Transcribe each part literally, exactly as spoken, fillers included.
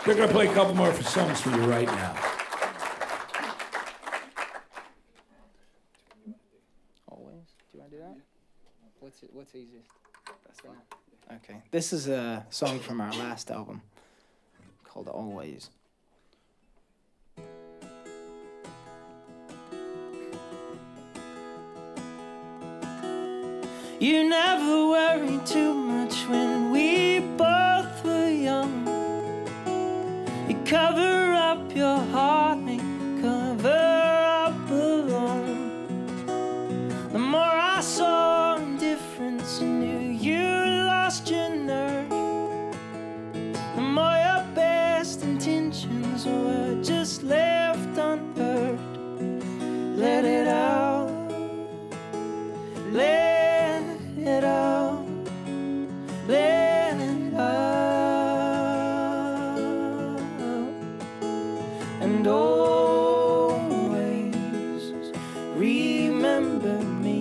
They're going to play a couple more for songs for you right now. Always? Do you want to do that? What's it, what's easiest? That's fine. Okay. This is a song from our last album called Always. You never worry too much when we both were young. You cover up your heart and cover up alone. The more I saw a difference and knew you lost your nerve, the more your best intentions were just left unheard. Let it out. Let it out, let it out, and always remember me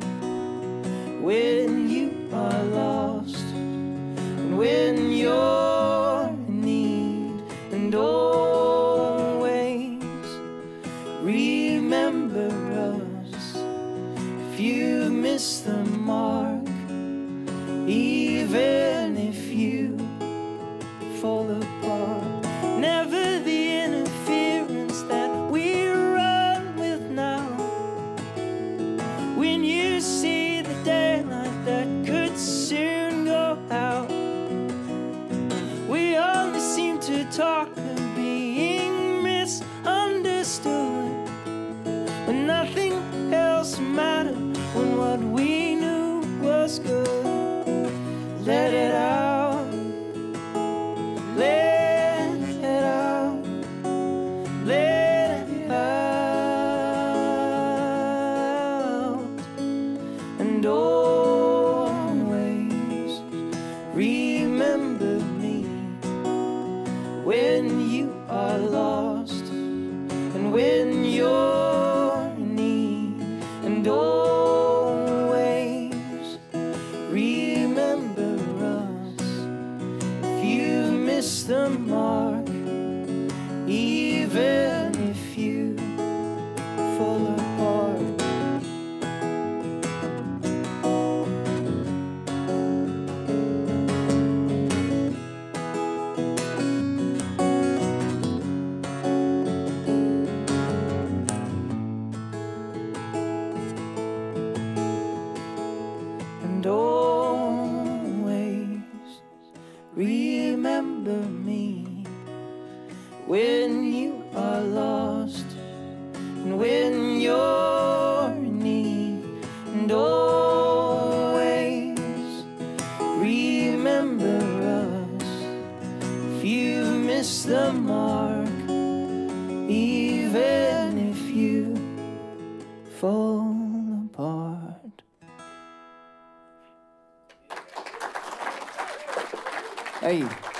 when you are lost and when you're in need, and always remember us if you miss the mark. Even if you fall apart, never the interference that we run with now. When you see the daylight that could soon go out, we only seem to talk of being misunderstood, but nothing else mattered when what we knew was good. Let it out, let it out, let it out, and always remember me when you are lost and when you're in need, and always remember the mark, even if you fall apart. And always remember me when you are lost and when you're in need, and always remember us if you miss the mark, even if you fall apart. Hey.